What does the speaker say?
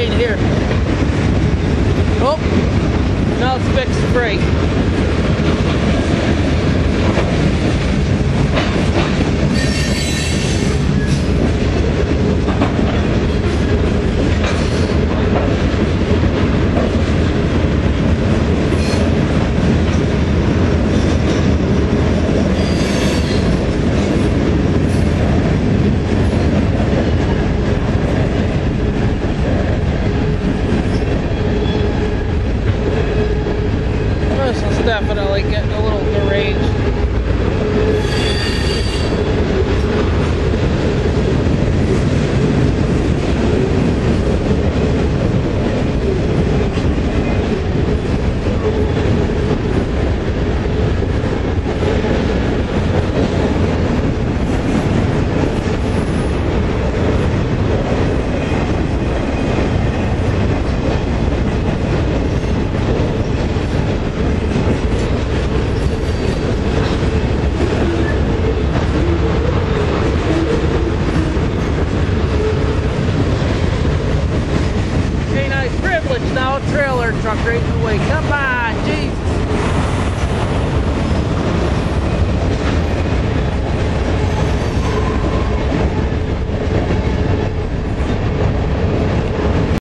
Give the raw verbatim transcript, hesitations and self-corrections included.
right here. Oh, now it's fixed brake. Definitely getting a little deranged. Now a trailer truck right in the way. Come on.